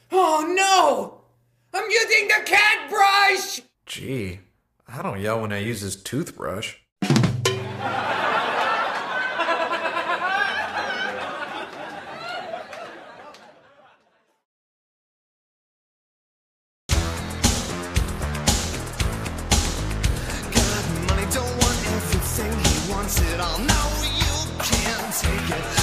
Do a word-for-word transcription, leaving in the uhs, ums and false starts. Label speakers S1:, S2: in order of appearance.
S1: Oh no! I'm using the cat brush!
S2: Gee, I don't yell when I use his toothbrush.
S3: Got money, don't want everything he wants it all. No, you can't take it.